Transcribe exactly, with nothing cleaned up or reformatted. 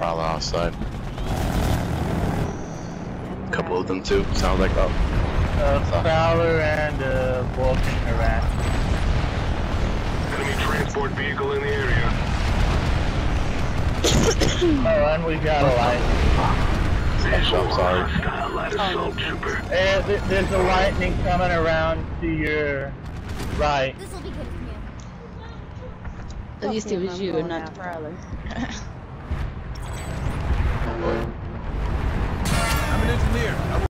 Prowler outside. A couple of them too. Sounds like oh. Uh, Prowler and uh, Vulcan harass. Enemy transport vehicle in the area. Oh, and we got a light. I'm sorry. Assault trooper. Uh, th there's a lightning coming around to your right. This will be good for you. At least it was you and not the Prowler. I'm an engineer.